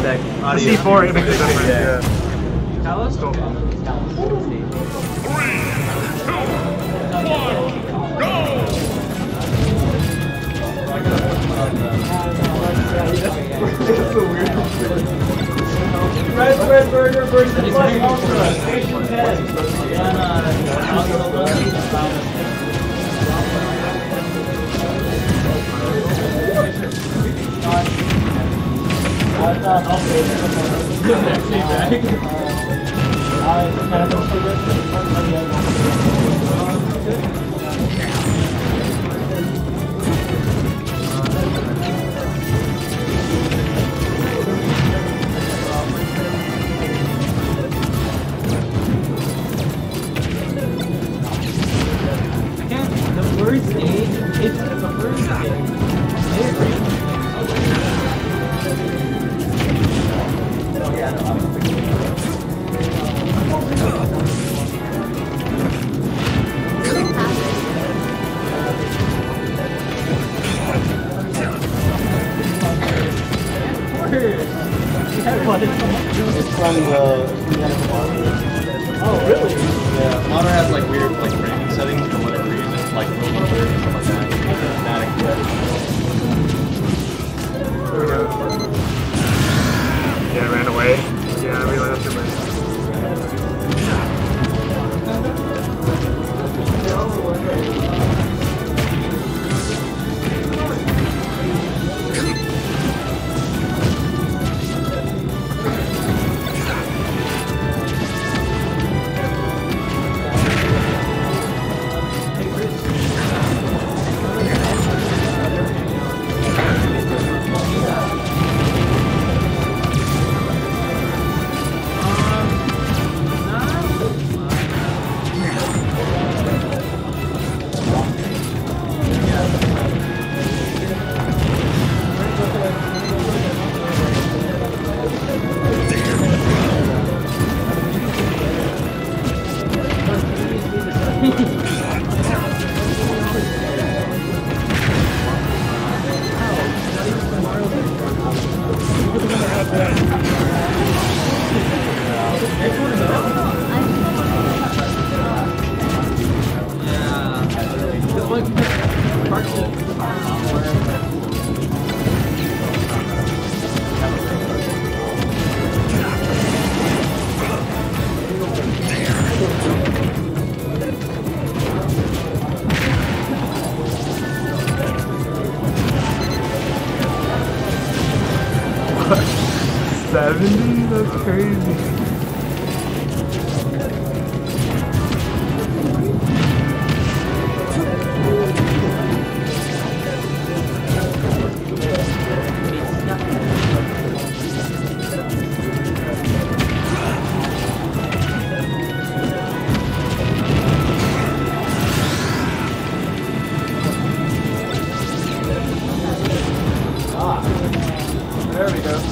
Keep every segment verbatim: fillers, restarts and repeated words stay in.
sec. Audio. C four, it makes a difference. Yeah. Yeah. Talos? Cool. Red Red Burger versus Flight Ultra, Station ten. The first stage, it's the first stage. It's from the, from the Oh, really? Yeah, Modern has like weird like framing settings for whatever reason, like rolling thirty and stuff like that. Automatic. There we go. Yeah, I ran away. Yeah, I realized after my... seventy? That's crazy. There we go.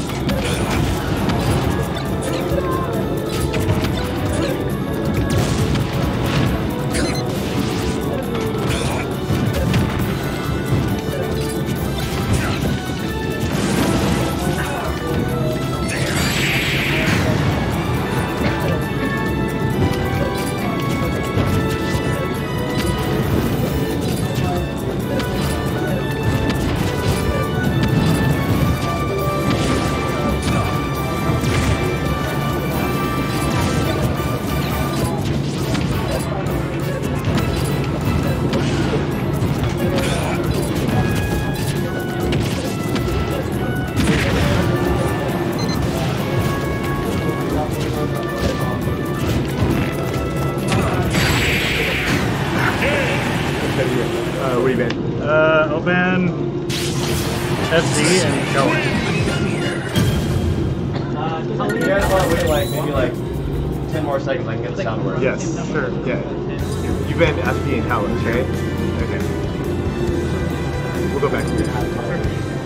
Uh, what do you ban? Uh, I'll ban F Z and Cohen. You guys want to wait like maybe like ten more seconds? I can get the sound work. Yes, sure, yeah. You banned F Z and Kalos, right? Okay. We'll go back to it.